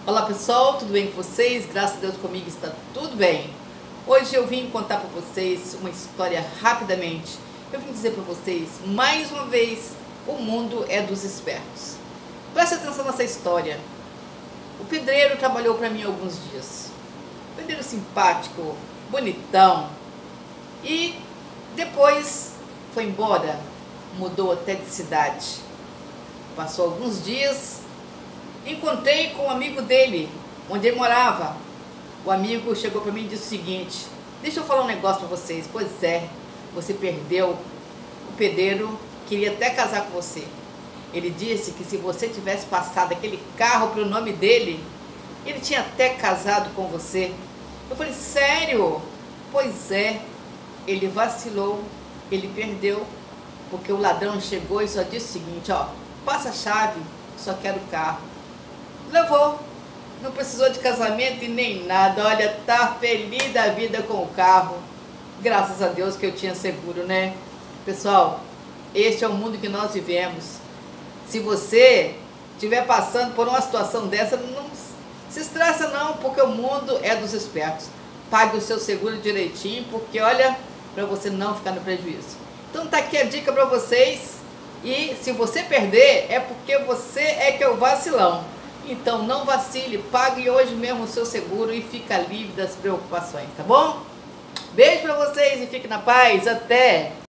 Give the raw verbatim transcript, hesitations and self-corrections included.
Olá pessoal, tudo bem com vocês? Graças a Deus comigo está tudo bem. Hoje eu vim contar para vocês uma história rapidamente. Eu vim dizer para vocês, mais uma vez, o mundo é dos espertos. Preste atenção nessa história. O pedreiro trabalhou para mim alguns dias. Pedreiro simpático, bonitão. E depois foi embora, mudou até de cidade. Passou alguns dias, encontrei com um amigo dele, onde ele morava. O amigo chegou para mim e disse o seguinte: deixa eu falar um negócio para vocês. Pois é, você perdeu. O pedreiro queria até casar com você. Ele disse que se você tivesse passado aquele carro para o nome dele, ele tinha até casado com você. Eu falei, sério? Pois é, ele vacilou, ele perdeu, porque o ladrão chegou e só disse o seguinte, ó, passa a chave, só quero o carro. Levou, não precisou de casamento e nem nada, olha, tá feliz da vida com o carro. Graças a Deus que eu tinha seguro, né? Pessoal, este é o mundo que nós vivemos. Se você estiver passando por uma situação dessa, não se estressa não, porque o mundo é dos espertos. Pague o seu seguro direitinho, porque olha, para você não ficar no prejuízo. Então tá aqui a dica para vocês. E se você perder, é porque você é que é o vacilão. Então não vacile, pague hoje mesmo o seu seguro e fica livre das preocupações, tá bom? Beijo para vocês e fique na paz, até!